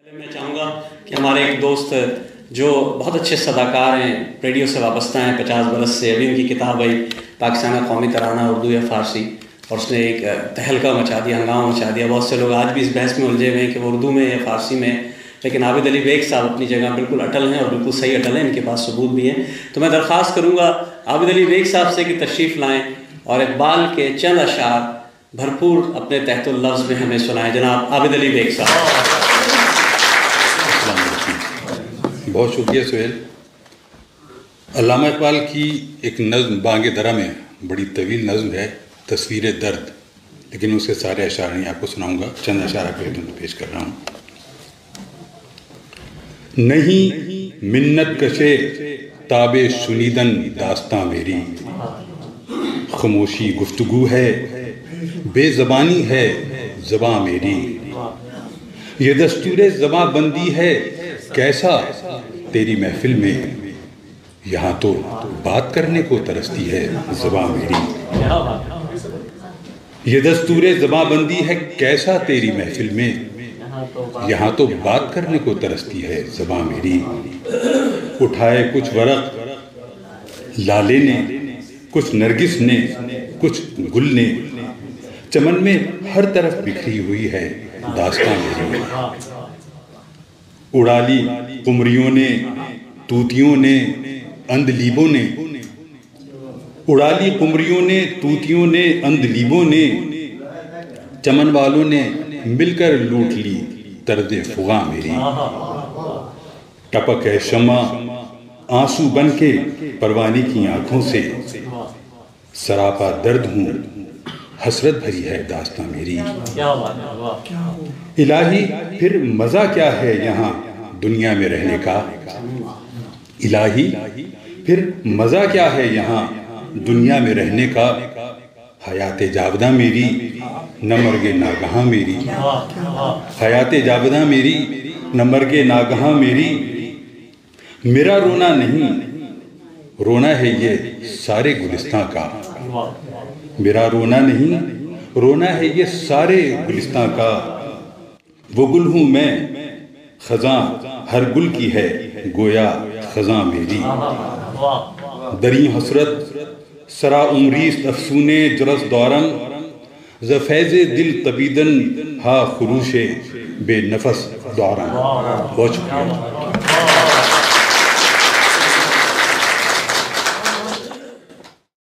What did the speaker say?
मैं चाहूँगा कि हमारे एक दोस्त जो बहुत अच्छे सदाकार हैं, रेडियो से वाबस्ता हैं 50 बरस से, अभी उनकी किताब आई पाकिस्तान का कौमी तराना उर्दू या फ़ारसी, और उसने एक तहलका मचा दिया, हंगामा मचा दिया। बहुत से लोग आज भी इस बहस में उलझे हुए हैं कि वो उर्दू में या फ़ारसी में, लेकिन आबिद अली बेग साहब अपनी जगह बिल्कुल अटल हैं और बिल्कुल सही अटल हैं, इनके पास सबूत भी हैं। तो मैं दरख्वास्त करूँगा आबिद अली बेग साहब से कि तशरीफ़ लाएँ और इकबाल के चंद अशार भरपूर अपने तहतुल लफ्ज़ में हमें सुनाएं। जनाब आबिद अली बेग साहब। बहुत शुक्रिया सुहेल। अल्लामा इकबाल की एक नज़्म बांगे दरा में बड़ी तवील नज़्म है तस्वीर दर्द, लेकिन उसके सारे अशार नहीं आपको सुनाऊंगा, चंद अशार आपके खिदमत में पेश कर रहा हूँ। नहीं मिन्नत कशे ताबे शुनीदन दास्तां मेरी, खामोशी गुफ्तगू है बेज़बानी है ज़बां मेरी, ये दस्तूरे ज़बां बंदी है कैसा तेरी महफिल में, यहाँ तो बात करने को तरसती है ज़बां मेरी। ये दस्तूरे ज़बां बंदी है कैसा तेरी महफिल में, यहाँ तो बात करने को तरसती है ज़बां मेरी। उठाए कुछ वरक़ लाले ने, कुछ नरगिस ने, कुछ गुल ने, चमन में हर तरफ बिखरी हुई है दास्तां मेरी। उड़ाली कुमरियों ने, तूतियों ने, अंधलीबों ने, उड़ाली कुमरियों ने, तूतियों ने, अंधलीबों ने, चमन वालों ने मिलकर लूट ली तर्दे फुगा मेरी। टपक है शमा आंसू बन के परवानी की आंखों से, सरापा दर्द हूँ हसरत भरी है दास्तां मेरी। इलाही फिर मज़ा क्या है यहाँ दुनिया में रहने का, इलाही फिर मज़ा क्या है यहाँ दुनिया में रहने का, हयाते जावदा मेरी न मर्गे नागहां मेरी, हयाते जावदा मेरी न मर्गे नागहां मेरी। मेरा रोना नहीं रोना है ये सारे गुलिस्तां का, मेरा रोना नहीं रोना है ये सारे गुलिस्तां का। वो गुल हूँ मैं खज़ां हर गुल की है गोया खज़ां मेरी। दरी हसरत सरा उमरीस्त अफसूने जरस दौरम, ज़फ़ैज़े दिल तबीदन हा खुरूशे बेनफस दौरम। बहुत शुक्रिया।